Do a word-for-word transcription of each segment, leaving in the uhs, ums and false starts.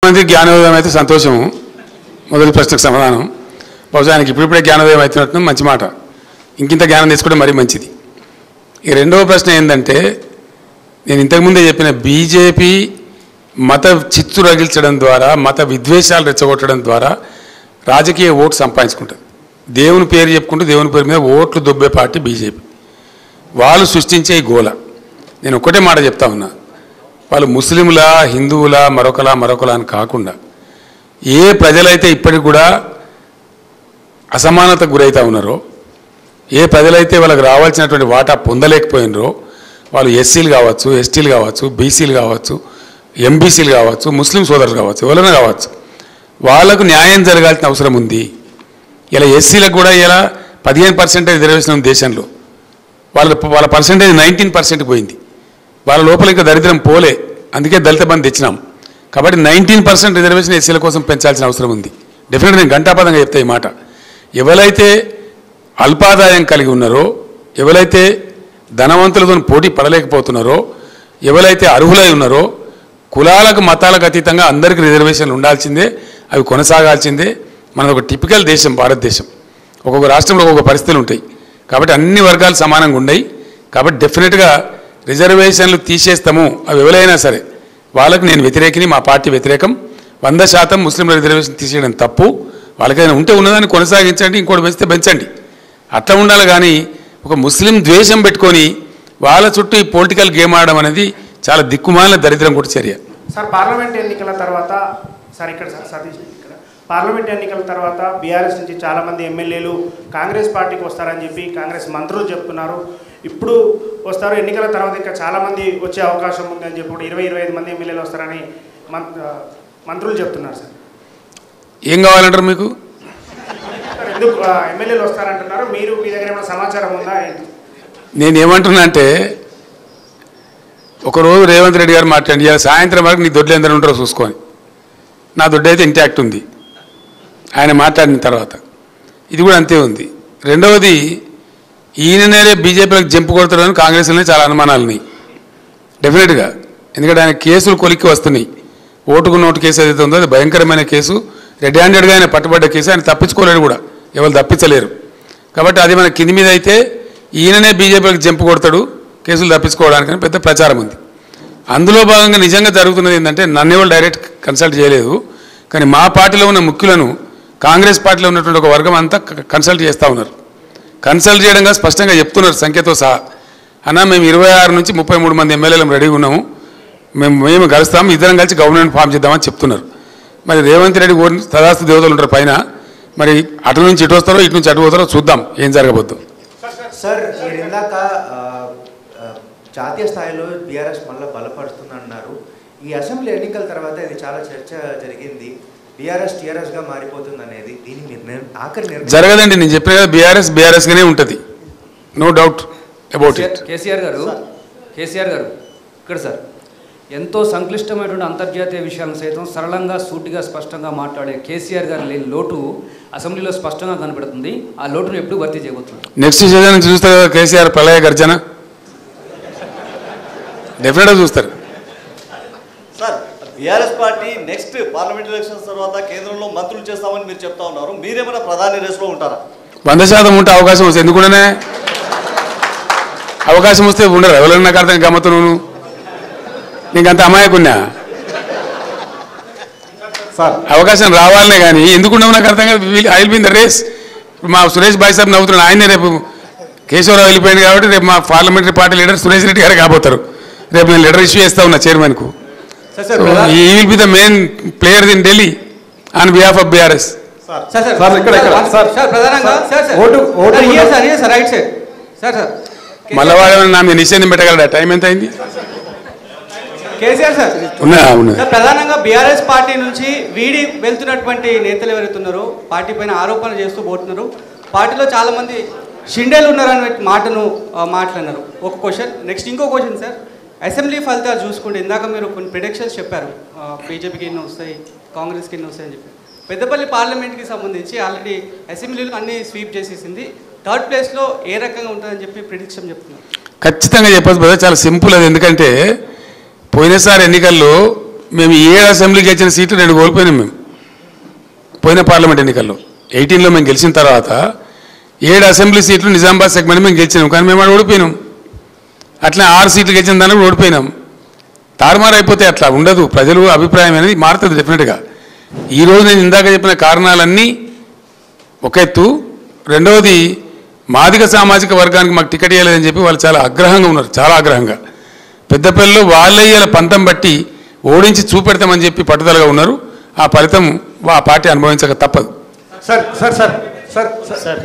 మంది జ్ఞానోదయం అయితే సంతోషం. మొదటి ప్రశ్నకు సమాధానం. బహుశా ఆయనకి ఇప్పుడిప్పుడే జ్ఞానోదయం అవుతున్నట్టు మంచి మాట. ఇంకింత జ్ఞానం తీసుకోవడం మరీ మంచిది. ఈ రెండవ ప్రశ్న ఏంటంటే, నేను ఇంతకుముందే చెప్పిన బీజేపీ మత చిచ్చు రగిల్చడం ద్వారా, మత విద్వేషాలు రెచ్చగొట్టడం ద్వారా రాజకీయ ఓటు సంపాదించుకుంటుంది. దేవుని పేరు చెప్పుకుంటూ దేవుని పేరు మీద ఓట్లు దొబ్బే పార్టీ బీజేపీ. వాళ్ళు సృష్టించే గోల. నేను ఒక్కటే మాట చెప్తా ఉన్నా, వాళ్ళు ముస్లింలా, హిందువులా, మరొకలా మరొకలా అని కాకుండా ఏ ప్రజలైతే ఇప్పటికి కూడా అసమానతకు గురవుతూ ఉన్నారో, ఏ ప్రజలైతే వాళ్ళకి రావాల్సినటువంటి వాటా పొందలేకపోయినరో, వాళ్ళు ఎస్సీలు కావచ్చు, ఎస్టీలు కావచ్చు, బీసీలు కావచ్చు, ఎంబీసీలు కావచ్చు, ముస్లిం సోదరులు కావచ్చు, ఎవరైనా కావచ్చు, వాళ్లకు న్యాయం జరగాల్సిన అవసరం ఉంది. ఇలా ఎస్సీలకు కూడా ఇలా పదిహేను పర్సెంటేజ్ రిజర్వేషన్ ఉంది దేశంలో. వాళ్ళ వాళ్ళ పర్సెంటేజ్ నైన్టీన్ పర్సెంట్ పోయింది. వాళ్ళ లోపల ఇంకా దరిద్రం పోలే. అందుకే దళిత బంధు తెచ్చినాం. కాబట్టి నైన్టీన్ పర్సెంట్ రిజర్వేషన్ ఎస్సీల కోసం పెంచాల్సిన అవసరం ఉంది. డెఫినెట్గా నేను గంటాపదంగా చెప్తా ఈ మాట. ఎవరైతే అల్పాదాయం కలిగి ఉన్నారో, ఎవరైతే ధనవంతులతో పోటీ పడలేకపోతున్నారో, ఎవరైతే అర్హులై ఉన్నారో, కులాలకు మతాలకు అతీతంగా అందరికీ రిజర్వేషన్లు ఉండాల్సిందే, అవి కొనసాగాల్సిందే. మనది ఒక టిపికల్ దేశం భారతదేశం. ఒక్కొక్క రాష్ట్రంలో ఒక్కొక్క పరిస్థితులు ఉంటాయి. కాబట్టి అన్ని వర్గాలు సమానంగా ఉన్నాయి. కాబట్టి డెఫినెట్గా రిజర్వేషన్లు తీసేస్తాము, అవి ఎవరైనా సరే వాళ్ళకి నేను వ్యతిరేకిని, మా పార్టీ వ్యతిరేకం. వంద శాతం ముస్లింల రిజర్వేషన్ తీసేయడం తప్పు. వాళ్ళకైనా ఉంటే ఉన్నదాన్ని కొనసాగించండి, ఇంకోటి పెంచితే పెంచండి, అట్లా ఉండాలి. కానీ ఒక ముస్లిం ద్వేషం పెట్టుకొని వాళ్ళ చుట్టూ ఈ పొలిటికల్ గేమ్ ఆడడం అనేది చాలా దిక్కుమాలిన దరిద్రం కూడా చర్య. సార్ పార్లమెంట్ ఎన్నికల తర్వాత సార్ ఇక్కడ సార్ సతీష్ ఇక్కడ పార్లమెంట్ ఎన్నికల తర్వాత బీఆర్ఎస్ నుంచి చాలామంది ఎమ్మెల్యేలు కాంగ్రెస్ పార్టీకి వస్తారని చెప్పి కాంగ్రెస్ మంత్రులు చెప్తున్నారు. ఇప్పుడు వస్తారు, ఎన్నికల తర్వాత ఇంకా చాలామంది వచ్చే అవకాశం ఉంది అని చెప్పి ఇరవై ఇరవై ఐదు మంది ఎమ్మెల్యేలు వస్తారని మంత్రులు చెప్తున్నారు. సార్ ఏం కావాలంటారు మీకు? సార్ ఎందుకు ఎమ్మెల్యేలు వస్తారంటున్నారు? మీరు మీ దగ్గర ఏమైనా సమాచారం ఉందా? నేనేమంటున్నా అంటే, ఒకరోజు రేవంత్ రెడ్డి గారు మాట్లాడి సాయంత్రం వరకు నీ దొడ్లు ఎందరూ ఉంటారో చూసుకొని, నా దొడ్డు అయితే ఇంటాక్ట్ ఉంది ఆయన మాట్లాడిన తర్వాత. ఇది కూడా అంతే ఉంది. రెండవది, ఈయననే బీజేపీలకు జంపు కొడతాడని కాంగ్రెస్లోనే చాలా అనుమానాలు ఉన్నాయి డెఫినెట్గా. ఎందుకంటే ఆయన కేసులు కొలిక్కి వస్తున్నాయి. ఓటుకు నోటు కేసు ఏదైతే ఉందో అది భయంకరమైన కేసు. రెడ్ హ్యాండెడ్గా ఆయన పట్టుబడ్డ కేసు. ఆయన తప్పించుకోలేడు కూడా, ఎవరు తప్పించలేరు. కాబట్టి అది మన కింది మీద అయితే ఈయననే బీజేపీలకు జంపు కొడతాడు కేసులు తప్పించుకోవడానికని పెద్ద ప్రచారం ఉంది. అందులో భాగంగా నిజంగా జరుగుతున్నది ఏంటంటే, నన్ను ఎవరు డైరెక్ట్ కన్సల్ట్ చేయలేదు, కానీ మా పార్టీలో ఉన్న ముఖ్యులను కాంగ్రెస్ పార్టీలో ఉన్నటువంటి ఒక వర్గం అంతా కన్సల్ట్ చేస్తూ ఉన్నారు. కన్సల్ట్ చేయడంగా స్పష్టంగా చెప్తున్నారు సంఖ్యతో సహా, అన్న మేము ఇరవై ఆరు నుంచి ముప్పై మూడు మంది ఎమ్మెల్యేలు రెడీగా ఉన్నాము, మేము మేము కలుస్తాము, ఇద్దరం కలిసి గవర్నమెంట్ ఫామ్ చేద్దామని చెప్తున్నారు. మరి రేవంత్ రెడ్డి ఓరి తదాస్తు దేవతలు ఉంటారు పైన, మరి అటు నుంచి ఇటు వస్తారో ఇటు నుంచి అటు పోతారో చూద్దాం ఏం జరగబోద్దు. సార్ మీరు ఇందాక జాతీయ స్థాయిలో బీఆర్ఎస్ మళ్ళీ బలపడుతుందన్నారు. ఈ అసెంబ్లీ ఎన్నికల తర్వాత ఇది చాలా చర్చ జరిగింది, బీఆర్ఎస్ టీఆర్ఎస్గా మారిపోతుంది అనేది. దీని నిర్ణయం ఆఖరి నిర్ణయం జరగదండి. నేను చెప్పిన కదా, బీఆర్ఎస్ బీఆర్ఎస్గానే ఉంటుంది, no doubt about it. KCR garu KCR గారు ఇక్కడ సార్ ఎంతో సంక్లిష్టమైనటువంటి అంతర్జాతీయ విషయాలను సైతం సరళంగా సూటిగా స్పష్టంగా మాట్లాడే కేసీఆర్ గారు లేని లోటు అసెంబ్లీలో స్పష్టంగా కనపడుతుంది. ఆ లోటును ఎప్పుడు భర్తీ చేయబోతున్నారు? నెక్స్ట్ సీజన్ నుంచి చూస్తారు కదా కేసీఆర్ ప్రళయ గర్జన, డెఫినెట్గా చూస్తారు. Sir BRS party next parliament elections తర్వాత కేంద్రంలో మంత్రులు చేస్తామని మీరు చెప్తా ఉన్నారు, మీరేమైనా ప్రధాని రేసులో ఉంటారా? వంద శాతం ఉంటే అవకాశం వస్తే ఎందుకుండానే అవకాశం వస్తే ఉండరు. ఎవరైనా నాకు అర్థం గమ్మతు, నువ్వు నీకంత అమాయకున్నా అవకాశం రావాలనే కానీ ఎందుకుండవు నాకు అర్థం కాదు. I will be in the race. మా సురేష్ భాయ్ సాబ్ నవ్వుతున్నాడు, ఆయనే రేపు కేశవరావు వెళ్ళిపోయింది కాబట్టి రేపు మా parliamentary party leader Suresh Reddy garu కాబోతారు. రేపు నేను లెటర్ ఇష్యూ చేస్తా ఉన్నా చైర్మన్కు. He will be the main player in Delhi on behalf of BRS. మళ్ళీ వాడు నా మీద నిషేధం పెట్టగలడా? టైం ఎంత అయింది? కేసీఆర్ సార్ ఉన్నా ఉన్నా ప్రధానంగా బీఆర్ఎస్ పార్టీ నుంచి వీడి వెళ్తున్నటువంటి నేతలు ఎవరైతున్నారో పార్టీ పైన ఆరోపణలు చేస్తూ పోతున్నారు. పార్టీలో చాలా మంది షిండేలు ఉన్నారనే మాటను మాట్లాడినారు. ఒక క్వశ్చన్. నెక్స్ట్ ఇంకో క్వశ్చన్ సార్, అసెంబ్లీ ఫలితాలు చూసుకుంటే ఇందాక మీరు కొన్ని ప్రిడిక్షన్స్ చెప్పారు, బీజేపీకి ఎన్ని వస్తాయి, కాంగ్రెస్కి ఎన్ని వస్తాయని చెప్పి. పెద్దపల్లి పార్లమెంట్కి సంబంధించి ఆల్రెడీ అసెంబ్లీలో అన్ని స్వీప్ చేసేసింది. థర్డ్ ప్లేస్లో ఏ రకంగా ఉంటుందని చెప్పి ప్రిడిక్షన్ చెప్తున్నారు. ఖచ్చితంగా చెప్పచ్చు బ్రదర్, చాలా సింపుల్ అది. ఎందుకంటే పోయినసారి ఎన్నికల్లో మేము ఏడు అసెంబ్లీకి గెలిచిన సీట్లు రెండు కోల్పోయినాం. మేము పోయిన పార్లమెంట్ ఎన్నికల్లో ఎయిటీన్లో మేము గెలిచిన తర్వాత ఏడు అసెంబ్లీ సీట్లు నిజామాబాద్ సెగ్మెంట్ మేము గెలిచినాం, కానీ మేము ఓడిపోయినాం. అట్లా ఆరు సీట్లు గెలిచిన దానికి ఓడిపోయినాం. తారుమారు అయిపోతే అట్లా ఉండదు. ప్రజలు అభిప్రాయం అనేది మారుతుంది డెఫినెట్గా. ఈరోజు నేను ఇందాక చెప్పిన కారణాలన్నీ ఒక ఎత్తు. రెండవది, మాదిగ సామాజిక వర్గానికి మాకు టికెట్ ఇవ్వలేదని చెప్పి వాళ్ళు చాలా ఆగ్రహంగా ఉన్నారు, చాలా ఆగ్రహంగా. పెద్దపల్లిలో వాళ్ళే ఇలా పంతం బట్టి ఓడించి చూపెడతామని చెప్పి పట్టుదలగా ఉన్నారు. ఆ ఫలితం ఆ పార్టీ అనుభవించక తప్పదు. Sir sir sir sir sir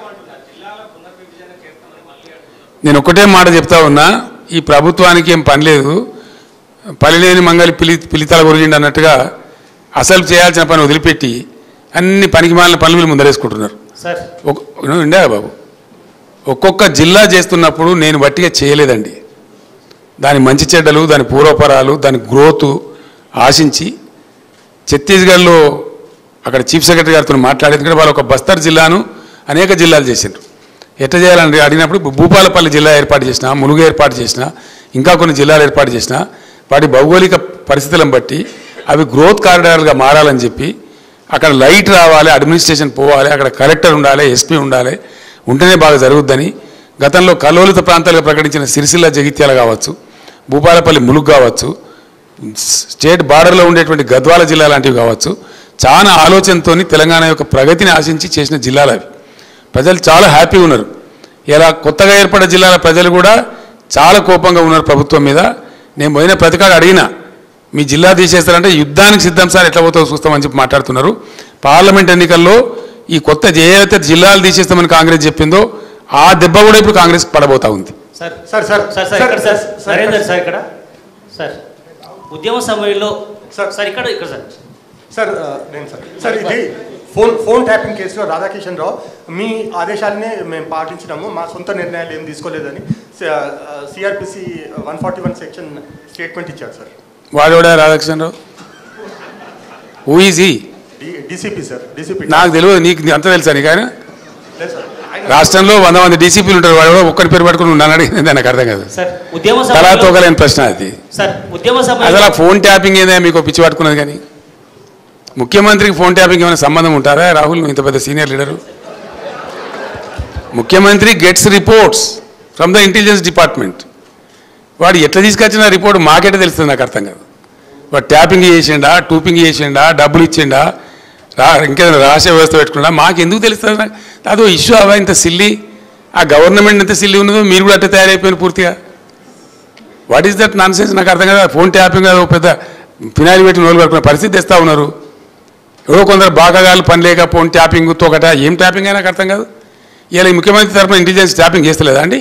నేను ఒకటే మాట చెప్తా ఉన్నా, ఈ ప్రభుత్వానికి ఏం పని లేదు, పనిలేని మంగళి పిలి పిలితల గురిండి అన్నట్టుగా అసలు చేయాల్సిన పని వదిలిపెట్టి అన్ని పనికి మాలిన పనులు ముందరేసుకుంటున్నారు. సార్ ఉండే బాబు, ఒక్కొక్క జిల్లా చేస్తున్నప్పుడు నేను బట్టిగా చేయలేదండి. దాని మంచి చెడ్డలు, దాని పూర్వపరాలు, దాని గ్రోత్ ఆశించి ఛత్తీస్గఢ్లో అక్కడ చీఫ్ సెక్రటరీ గారితో మాట్లాడేది. ఎందుకంటే వాళ్ళు ఒక బస్తర్ జిల్లాను అనేక జిల్లాలు చేసిండ్రు. ఎట్లా చేయాలని అడిగినప్పుడు భూపాలపల్లి జిల్లా ఏర్పాటు చేసిన, ములుగు ఏర్పాటు చేసిన, ఇంకా కొన్ని జిల్లాలు ఏర్పాటు చేసిన, వాటి భౌగోళిక పరిస్థితులను బట్టి అవి గ్రోత్ కారిడార్లుగా మారాలని చెప్పి అక్కడ లైట్ రావాలి, అడ్మినిస్ట్రేషన్ పోవాలి, అక్కడ కలెక్టర్ ఉండాలి, ఎస్పీ ఉండాలి, ఉంటేనే బాగా జరుగుద్దని గతంలో కలోలిత ప్రాంతాలుగా ప్రకటించిన సిరిసిల్ల జగిత్యాల కావచ్చు, భూపాలపల్లి ములుగు కావచ్చు, స్టేట్ బార్డర్లో ఉండేటువంటి గద్వాల జిల్లా లాంటివి కావచ్చు, చాలా ఆలోచనతో తెలంగాణ యొక్క ప్రగతిని ఆశించి చేసిన జిల్లాలు అవి. ప్రజలు చాలా హ్యాపీగా ఉన్నారు. ఇలా కొత్తగా ఏర్పడిన జిల్లాల ప్రజలు కూడా చాలా కోపంగా ఉన్నారు ప్రభుత్వం మీద. నేను పోయిన ప్రతికాడు అడిగినా, మీ జిల్లా తీసేస్తారంటే యుద్ధానికి సిద్ధం సార్, ఎట్లా పోతావు చూస్తామని చెప్పి మాట్లాడుతున్నారు. పార్లమెంట్ ఎన్నికల్లో ఈ కొత్త ఏదైతే జిల్లాలు తీసేస్తామని కాంగ్రెస్ చెప్పిందో ఆ దెబ్బ కూడా ఇప్పుడు కాంగ్రెస్ పడబోతా ఉంది. Sir sir sir sir sir ఇక్కడ సార్ నరేందర్ సార్ ఇక్కడ సార్ ఉద్యమ సమయంలో సార్ సార్ ఇక్కడ ఇక్కడ సార్ సార్ నేను సార్ సార్ ఇది ఫోన్ ఫోన్ ట్యాపింగ్ కేసులో రాధాకిషన్ రావు మీ ఆదేశాలనే మేము పాటించినాము, మా సొంత నిర్ణయాలు ఏం తీసుకోలేదని CrPC one forty one section statement ఇచ్చారు సార్. వాడోడా Radhakishan Rao? Who is he? DCP sir, DCP. నాకు తెలియదు, నీకు అంత తెలుసా? నీకు ఆయన లేదు సార్, రాష్ట్రంలో వంద మంది డీసీపీలు ఉంటారు, వాడు ఒక్కరి పేరు పట్టుకుని ఉన్నాను అడిగింది, నాకు అర్థం కాదు. సార్ ఉద్యమ తలా తోగలేని ప్రశ్న అది. సార్ ఉద్యమ అసలు ఆ ఫోన్ ట్యాపింగ్ ఏదో మీకు పిచ్చి పట్టుకున్నది. కానీ ముఖ్యమంత్రికి ఫోన్ ట్యాపింగ్ ఏమైనా సంబంధం ఉంటారా? రాహుల్, నువ్వు ఇంత పెద్ద సీనియర్ లీడరు. ముఖ్యమంత్రి gets reports from the intelligence department. వాడు ఎట్లా తీసుకొచ్చిన రిపోర్ట్ మాకెట్లా తెలుస్తుంది? నాకు అర్థం కాదు. వాడు ట్యాపింగ్ చేసిండా, టూపింగ్ చేసిండా, డబ్బులు ఇచ్చిండా, రా ఇంకేదైనా రహస్య వ్యవస్థ పెట్టుకున్నా మాకు ఎందుకు తెలుస్తుంది? నాకు అదో ఇష్యూ అవా ఇంత సిల్లి. ఆ గవర్నమెంట్ ఎంత సిల్లి ఉన్నదో మీరు కూడా అట్లా తయారైపోయిన పూర్తిగా. What is that nonsense? నాకు అర్థం కదా. ఫోన్ ట్యాపింగ్ అది పెద్ద ఫినాయిల్ పెట్టి నోలు పడుకునే పరిస్థితి తెస్తా ఉన్నారు. ఎవరో కొందరు బాగాగాలు పని లేక ఫోన్ ట్యాపింగ్ తోకట ఏం ట్యాపింగ్ అయినా నాకు అర్థం కాదు. ఇలా ఈ ముఖ్యమంత్రి తరఫున ఇంటెలిజెన్స్ ట్యాపింగ్ చేస్తలేదా అండి?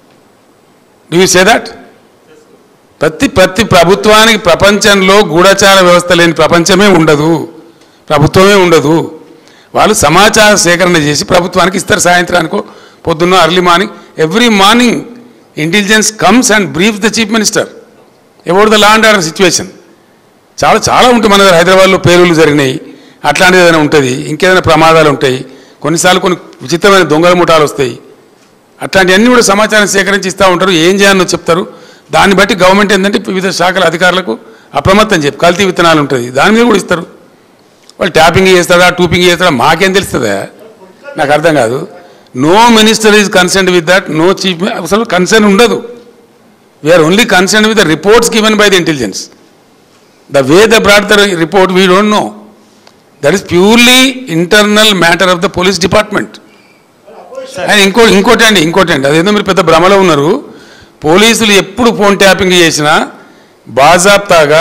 Do you say that? ప్రతి ప్రతి ప్రభుత్వానికి ప్రపంచంలో గూఢచార వ్యవస్థ లేని ప్రపంచమే ఉండదు, ప్రభుత్వమే ఉండదు. వాళ్ళు సమాచార సేకరణ చేసి ప్రభుత్వానికి ఇస్తారు. సాయంత్రానికో పొద్దున్న early morning, every morning intelligence comes and brief the chief minister about the law and order situation. చాలా చాలా ఉంటాయి. మన దగ్గర హైదరాబాద్లో పేలుళ్ళు జరిగినాయి, అట్లాంటిది ఏదైనా ఉంటుంది, ఇంకేదైనా ప్రమాదాలు ఉంటాయి, కొన్నిసార్లు కొన్ని విచిత్రమైన దొంగల ముఠాలు వస్తాయి. అట్లాంటివన్నీ కూడా సమాచారం సేకరించి ఇస్తూ ఉంటారు. ఏం చేయాలో చెప్తారు. దాన్ని బట్టి గవర్నమెంట్ ఏంటంటే వివిధ శాఖల అధికారులకు అప్రమత్తం చెప్పి కల్తీ విత్తనాలు ఉంటుంది, దాని మీద కూడా ఇస్తారు. వాళ్ళు ట్యాపింగ్ చేస్తాడా, టూపింగ్ చేస్తాడా మాకేం తెలుస్తుందా? నాకు అర్థం కాదు. No minister is concerned with that, no chief అసలు కన్సర్న్ ఉండదు. We're only concerned with the reports given by the intelligence. The way the brought the report we don't know. That is purely internal matter of the police department. And ఇంకో ఇంకోటి అండి ఇంకోటి అండి అదేదో మీరు పెద్ద భ్రమలో ఉన్నారు. పోలీసులు ఎప్పుడు ఫోన్ ట్యాపింగ్ చేసినా బాజాప్తాగా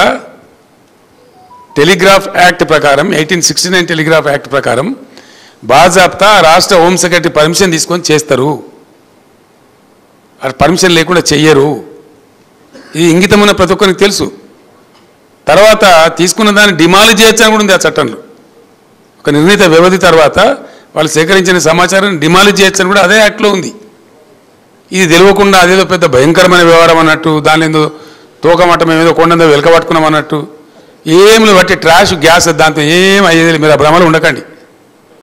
టెలిగ్రాఫ్ యాక్ట్ ప్రకారం, eighteen sixty nine telegraph act ప్రకారం బాజాప్తా రాష్ట్ర హోమ్ సెక్రటరీ పర్మిషన్ తీసుకొని చేస్తారు. పర్మిషన్ లేకుండా చెయ్యరు. ఇది ఇంగితం ఉన్న ప్రతి ఒక్కరికి తెలుసు. తర్వాత తీసుకున్న దాన్ని డిమాలిజ్ చేయొచ్చని కూడా ఉంది ఆ చట్టంలో. ఒక నిర్ణీత వ్యవధి తర్వాత వాళ్ళు సేకరించిన సమాచారాన్ని డిమాలిజ్ చేయొచ్చని కూడా అదే యాక్ట్లో ఉంది. ఇది తెలియకుండా అదేదో పెద్ద భయంకరమైన వ్యవహారం అన్నట్టు, దాని ఏదో తోకమట్టం ఏదో కొండందో వెలకబట్టుకున్నాం అన్నట్టు, ఏమి బట్టి ట్రాష్ గ్యాస్ దాంతో ఏం అయ్యేది మీరు ఆ భ్రమలో ఉండకండి.